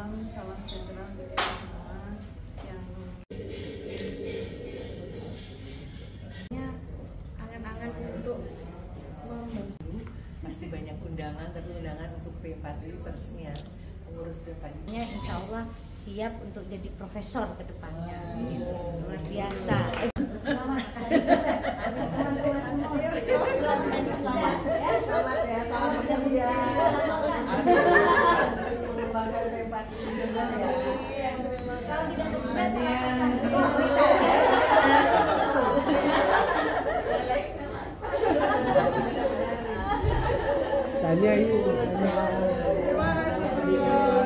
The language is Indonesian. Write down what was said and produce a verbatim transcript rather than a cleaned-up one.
salam, salam sejahtera untuk kita semua yang angan-angan untuk membantu. Pasti banyak undangan, tapi undangan untuk P empat Livers-nya, pengurus P empat Livers. Insya Allah siap untuk jadi profesor ke depannya. Gitu. Luar biasa. Selamat teman-teman semua. Selamat ya, selamat ya, selamat kerja. Bangga P empat Livers ya. Kalau tidak ada tugas, tanya ibu. terima kasih.